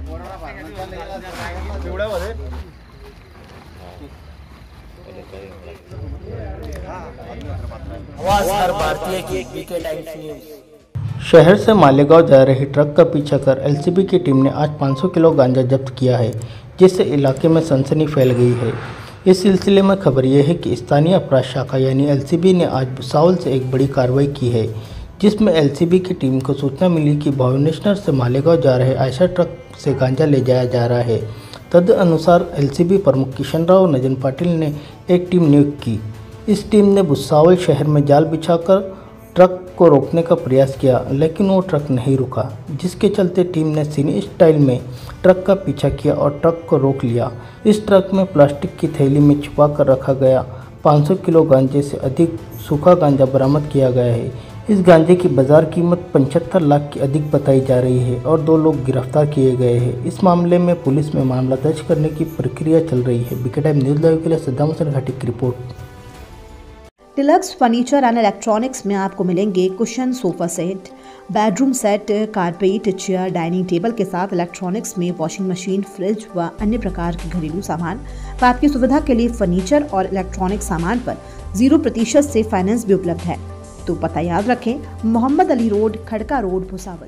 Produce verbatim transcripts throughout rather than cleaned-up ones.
भारतीय की VK times news. शहर से मालेगांव जा रही ट्रक का पीछा कर एलसीबी की टीम ने आज पाँच सौ किलो गांजा जब्त किया है, जिससे इलाके में सनसनी फैल गई है। इस सिलसिले में खबर यह है कि स्थानीय अपराध शाखा यानी एलसीबी ने आज भुसावल से एक बड़ी कार्रवाई की है, जिसमें एलसीबी की टीम को सूचना मिली कि भुवनेश्वर से मालेगांव जा रहे आयशर ट्रक से गांजा ले जाया जा रहा है। तदनुसार एलसीबी प्रमुख किशन राव नजन पाटिल ने एक टीम नियुक्त की। इस टीम ने भुसावल शहर में जाल बिछाकर ट्रक को रोकने का प्रयास किया, लेकिन वो ट्रक नहीं रुका, जिसके चलते टीम ने सिनी स्टाइल में ट्रक का पीछा किया और ट्रक को रोक लिया। इस ट्रक में प्लास्टिक की थैली में छुपा कर रखा गया पाँच सौ किलो गांजे से अधिक सूखा गांजा बरामद किया गया है। इस गांजे की बाजार कीमत पचहत्तर लाख की अधिक बताई जा रही है और दो लोग गिरफ्तार किए गए हैं। इस मामले में पुलिस में मामला दर्ज करने की प्रक्रिया चल रही है। वीके टाइम न्यूज़ लाइव के लिए सद्दाम हुसैन घाटी की report. Deluxe furniture and electronics में आपको मिलेंगे cushion, sofa set, bedroom set, carpet, chair, dining table के साथ इलेक्ट्रॉनिक्स में वॉशिंग मशीन, फ्रिज व अन्य प्रकार के घरेलू सामान। व आपकी सुविधा के लिए फर्नीचर और इलेक्ट्रॉनिक सामान पर जीरो प्रतिशत से फाइनेंस भी उपलब्ध है। तो पता याद रखें, Mohammed Ali road, Khadka road, Bhusawal.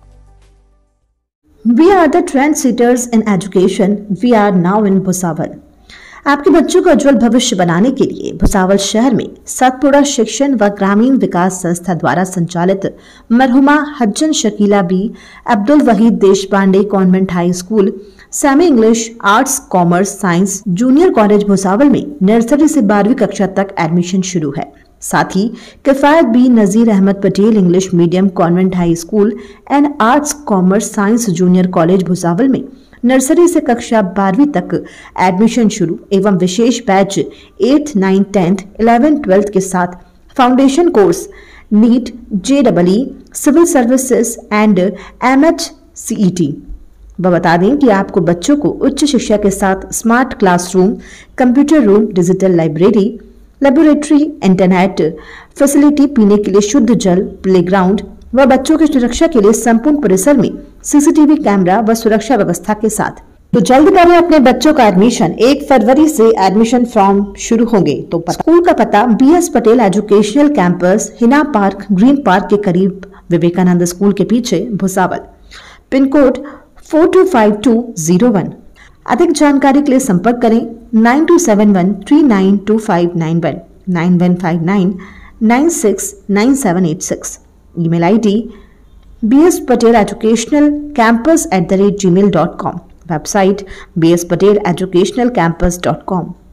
We are the trend setters in education. We are now in Bhusawal. आपके बच्चों का उज्जवल भविष्य बनाने के लिए भुसावल शहर में सतपुड़ा शिक्षण व ग्रामीण विकास संस्था द्वारा संचालित मरहुमा हज्जन Shakila Bi Abdul Wahid Deshpande convent high school, semi English, arts, commerce, science junior college Bhusawal में नर्सरी से बारहवीं कक्षा तक एडमिशन शुरू है। साथ ही Kifayat Bi Nazir Ahmed Patel English medium convent high school and arts, commerce, science junior college Bhusawal में नर्सरी से कक्षा बारहवीं तक एडमिशन शुरू एवं विशेष batch eight, nine, tenth, eleven, twelfth के साथ foundation course NEET, JEE, civil services and MHCET. वह बता दें कि आपको बच्चों को उच्च शिक्षा के साथ smart classroom, computer room, digital library, laboratory, internet facility, पीने के लिए शुद्ध जल, प्लेग्राउंड व बच्चों की सुरक्षा के लिए संपूर्ण परिसर में सीसीटीवी कैमरा व सुरक्षा व्यवस्था के साथ। तो जल्द करें अपने बच्चों का एडमिशन। एक फरवरी से एडमिशन फॉर्म शुरू होंगे। तो स्कूल का पता B S Patel educational campus, Hina park, green park के करीब, विवेकानंद स्कूल के पीछे, Bhusawal. Pin code four two five two zero one. अधिक जानकारी के लिए संपर्क करें nine two seven one three nine two five nine one, nine one five nine nine six nine seven eight six. Email ID B S Patel educational campus at the rate gmail dot com. Website B S Patel educational campus dot com.